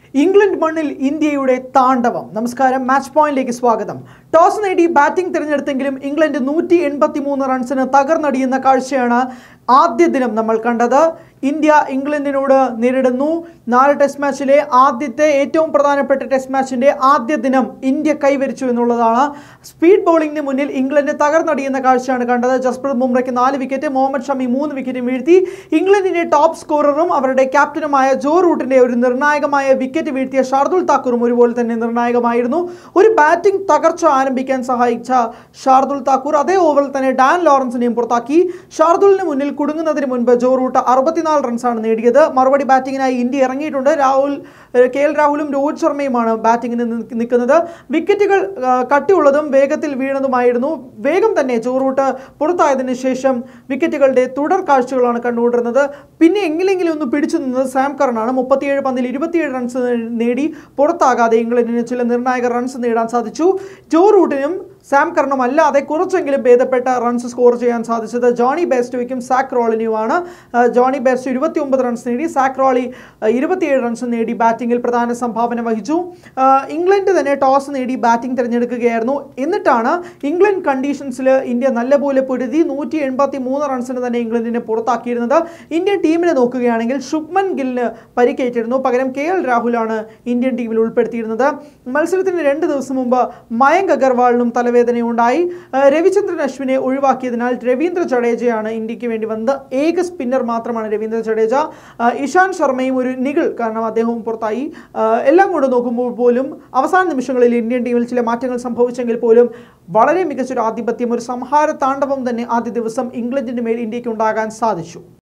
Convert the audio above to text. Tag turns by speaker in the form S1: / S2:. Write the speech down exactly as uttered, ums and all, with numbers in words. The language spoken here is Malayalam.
S1: ഇംഗ്ലണ്ട് മണ്ണിൽ ഇന്ത്യയുടെ താണ്ഡവം. നമസ്കാരം, മാച്ച് പോയിന്റിലേക്ക് സ്വാഗതം. ടോസ് നേടി ബാറ്റിംഗ് തിരഞ്ഞെടുത്തെങ്കിലും ഇംഗ്ലണ്ട് നൂറ്റി എൺപത്തി മൂന്ന് റൺസിന് തകർന്നടിയുന്ന കാഴ്ചയാണ് ആദ്യ ദിനം നമ്മൾ കണ്ടത്. ഇന്ത്യ ഇംഗ്ലണ്ടിനോട് നേരിടുന്നു. നാല് ടെസ്റ്റ് മാച്ചിലെ ആദ്യത്തെ ഏറ്റവും പ്രധാനപ്പെട്ട ടെസ്റ്റ് മാച്ചിൻ്റെ ആദ്യ ദിനം ഇന്ത്യ കൈവരിച്ചു എന്നുള്ളതാണ്. സ്പീഡ് ബൗളിംഗിന് മുന്നിൽ ഇംഗ്ലണ്ട് തകർന്നടിയുന്ന കാഴ്ചയാണ് കണ്ടത്. ജസ്പ്രീത് ബുംറയ്ക്ക് നാല് വിക്കറ്റ്, മുഹമ്മദ് ഷമി മൂന്ന് വിക്കറ്റും വീഴ്ത്തി. ഇംഗ്ലണ്ടിൻ്റെ ടോപ്പ് സ്കോററും അവരുടെ ക്യാപ്റ്റനുമായ ജോ റൂട്ടിൻ്റെ ഒരു നിർണായകമായ വിക്കറ്റ് വീഴ്ത്തിയ ഷാർദുൽ താക്കൂറും ഒരുപോലെ തന്നെ നിർണായകമായിരുന്നു. ഒരു ബാറ്റിംഗ് തകർച്ച ആരംഭിക്കാൻ സഹായിച്ച ഷാർദുൽ താക്കൂർ അതേ ഓവറിൽ തന്നെ ഡാൻ ലോറൻസിനെയും പുറത്താക്കി. ഷാർദുലിന് മുന്നിൽ കുടുങ്ങുന്നതിന് മുൻപ് ജോ റൂട്ട് അറുപത്തിനാല് റൺസാണ് നേടിയത്. മറുപടി ബാറ്റിങ്ങിനായി ഇന്ത്യ ഇറങ്ങിയിട്ടുണ്ട്. രാഹുൽ കെ എൽ രാഹുലും രോഹിത് ശർമ്മയുമാണ് ബാറ്റിങ്ങിന് നിൽക്കുന്നത്. വിക്കറ്റുകൾ കട്ടിയുള്ളതും വേഗത്തിൽ വീണതുമായിരുന്നു. വേഗം തന്നെ ജോ റൂട്ട് പുറത്തായതിനു ശേഷം വിക്കറ്റുകളുടെ തുടർ കാഴ്ചകളാണ് കണ്ടുകൊണ്ടിരുന്നത്. പിന്നെ എങ്ങനെയെങ്കിലും ഒന്ന് പിടിച്ചു നിന്നത് സാം കറനാണ്. മുപ്പത്തിയേഴ് പന്തിൽ ഇരുപത്തിയേഴ് റൺസ് നേടി പുറത്താകാതെ ഇംഗ്ലണ്ടിന് ചില നിർണായക റൺസ് നേടാൻ സാധിച്ചു. ജോ റൂട്ടിനും സാം കറനും അല്ലാതെ കുറച്ചെങ്കിലും ഭേദപ്പെട്ട റൺസ് സ്കോർ ചെയ്യാൻ സാധിച്ചത് ജോണി ബെയർസ്റ്റോയ്ക്കും സാക് റോളിനുമാണ്. ജോണി ബെയർസ്റ്റോ ഇരുപത്തി ഒമ്പത് റൺസ് നേടി, സാക് റോളി ഇരുപത്തിയേഴ് റൺസ് നേടി ബാറ്റിങ്ങിൽ പ്രധാന സംഭാവന വഹിച്ചു. ഇംഗ്ലണ്ട് തന്നെ ടോസ് നേടി ബാറ്റിംഗ് തിരഞ്ഞെടുക്കുകയായിരുന്നു. എന്നിട്ടാണ് ഇംഗ്ലണ്ട് കണ്ടീഷൻസിൽ ഇന്ത്യ നല്ലപോലെ പൊരുതി നൂറ്റി എൺപത്തി മൂന്ന് റൺസിന് തന്നെ ഇംഗ്ലണ്ടിനെ പുറത്താക്കിയിരുന്നത്. ഇന്ത്യൻ ടീമിനെ നോക്കുകയാണെങ്കിൽ ശുഭ്മൻ ഗില്ലിന് പരിക്കേറ്റിരുന്നു. പകരം കെ എൽ രാഹുലാണ് ഇന്ത്യൻ ടീമിൽ ഉൾപ്പെടുത്തിയിരുന്നത്. മത്സരത്തിന് രണ്ട് ദിവസം മുമ്പ് മയങ്ക് അഗർവാളിനും തലവേദന ഉണ്ടായി. രവിചന്ദ്രൻ അശ്വിനെ ഒഴിവാക്കിയതിനാൽ രവീന്ദ്ര ജഡേജയാണ് ഇന്ത്യക്ക് വേണ്ടി വന്നത്. ഏക സ്പിന്നർ മാത്രമാണ് രവീന്ദ്ര ജഡേജ. ഇഷാൻ ശർമ്മയും ഒരു നിഗിൾ, കാരണം അദ്ദേഹവും പുറത്തായി. എല്ലാം കൊണ്ട് നോക്കുമ്പോൾ പോലും അവസാന നിമിഷങ്ങളിൽ ഇന്ത്യൻ ടീമിൽ ചില മാറ്റങ്ങൾ സംഭവിച്ചെങ്കിൽ പോലും വളരെ മികച്ചൊരു ആധിപത്യം, ഒരു സംഹാര താണ്ഡവം തന്നെ ആദ്യ ദിവസം ഇംഗ്ലണ്ടിന് മേൽ ഇന്ത്യക്ക് ഉണ്ടാകാൻ സാധിച്ചു.